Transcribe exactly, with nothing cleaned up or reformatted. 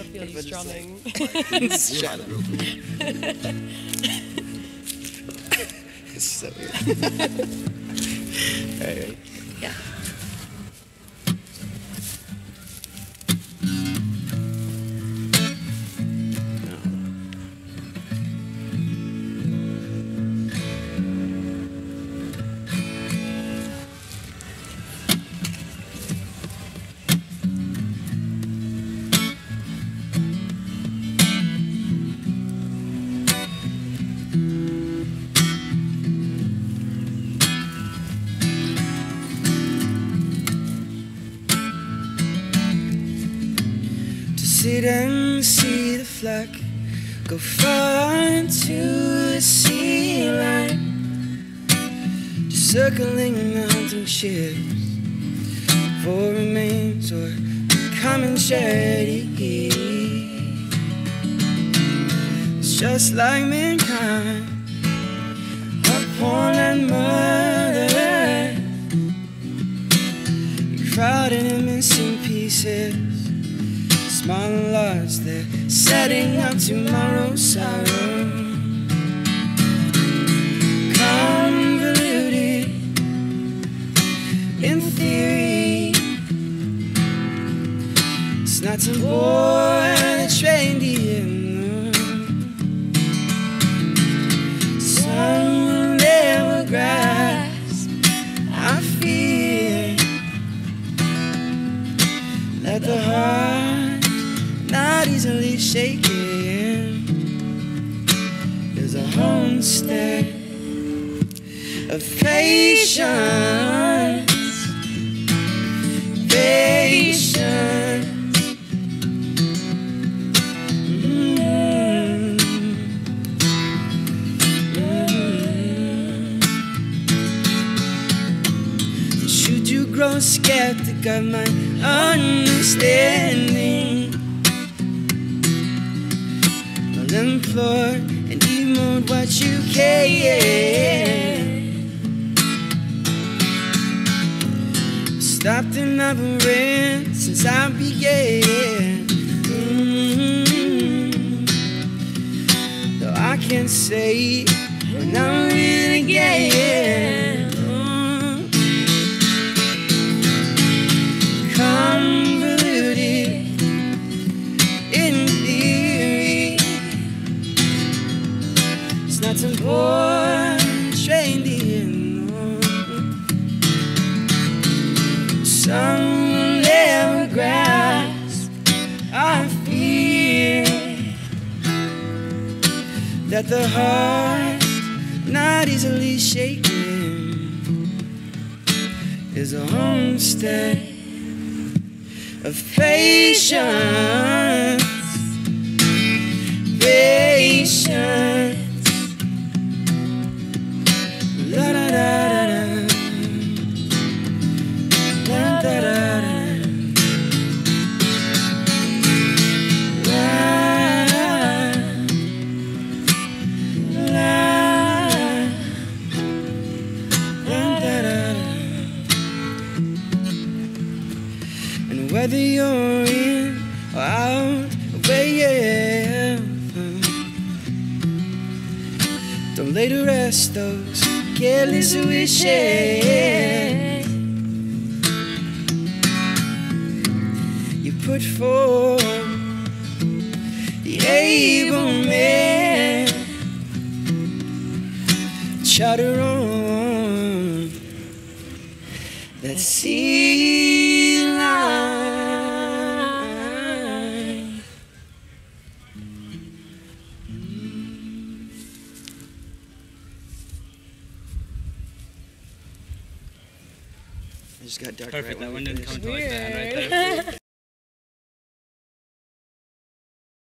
feel you strumming. It's shot real quick. It's so weird. Alright. Yeah. Sit and see the flag go far into the sea line, just circling mountain ships for remains or common charity. It's just like mankind upon that mother, crowded in missing pieces. Smiling lights, they're setting up tomorrow's sorrow. Convoluted in theory, it's not some boy that trained in. Some will never grasp, I fear, that the heart not easily shaken is a homestead of patience, patience. Mm-hmm. Mm-hmm. Should you grow skeptic of my understanding, implore and emote what you can. Stopped in never ran since I began. Mm-hmm. Though I can't say when I'm really again. Mm-hmm. Convoluted in theory, not some boy trained in. Some will never grasp, I fear, that the heart not easily shaken is a homestead of patience, patience. La da da da da, la da da da, la la la da da da. And whether you're in or out, away, yeah, don't lay to rest those careless wishes you put forth. The able man charter on that sea line. It just got dark. Perfect, right that one when we didn't come finished. to like that right there.